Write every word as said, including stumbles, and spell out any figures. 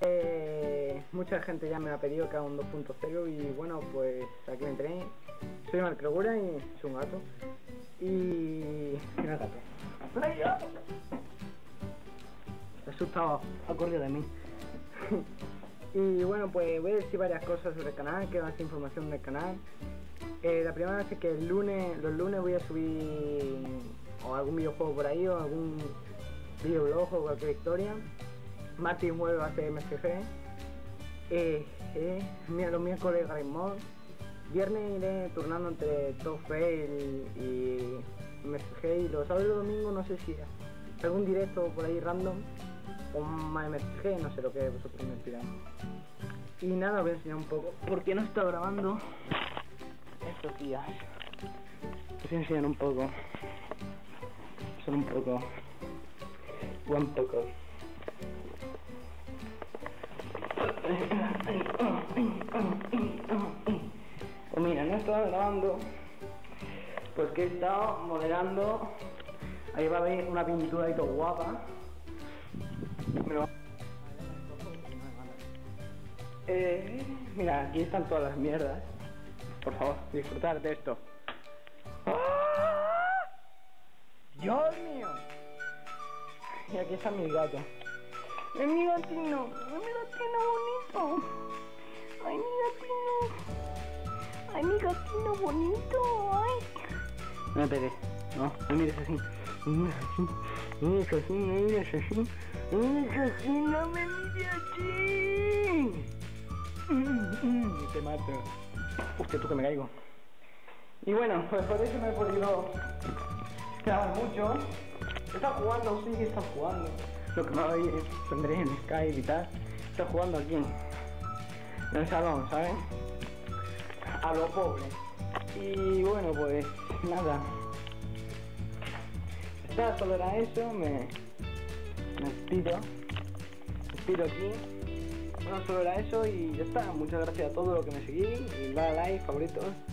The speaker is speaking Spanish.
Eh, mucha gente ya me ha pedido que haga un dos punto cero y bueno, pues aquí me tenéis. Soy Marcregura y soy un gato. Y... mira el gato. ¡Mira! Se ha asustado, ha corrido de mí. Y bueno, pues voy a decir varias cosas sobre el canal, que más información del canal. Eh, la primera vez es que el lunes, los lunes voy a subir o algún videojuego por ahí o algún videoblog o cualquier historia. Martes y jueves va a ser M S G. Eh, eh, mira, los miércoles Game Mode. Viernes iré turnando entre Top Fail y M S G. Y los sábados y los domingos no sé si algún directo por ahí random o más M S G, no sé lo que vosotros me pidáis. Y nada, os voy a enseñar un poco porque no he estado grabando estos días. Os voy a enseñar un poco. Solo un poco. Un poco. Pues mira, no he estado grabando porque he estado modelando. Ahí va a haber una pintura y todo guapa. Me lo... eh, mira, aquí están todas las mierdas. Por favor, disfrutar de esto. ¡Ah! ¡Dios mío! Y aquí está mi gato. ¡Es mi gatino! ¡Es mi gatino bonito! ¡Ay, mi gatino! ¡Ay, mi gatino bonito! ¡Ay! No me pegues, no, no mires así. No mires así, no mires así, no mires así. No mires así, no me mires así. Te mato. Hostia, tú que me caigo. Y bueno, pues por eso me he podido grabar mucho. Está jugando, sí, está jugando. Lo que me va a ir tendré en Skype y tal. Está jugando aquí en el salón, ¿sabes? A lo pobre. Y bueno, pues nada. Está, solo era eso. Me, me despido. Me despido aquí. Bueno, solo era eso y ya está. Muchas gracias a todos los que me seguís. Y dale like, favoritos.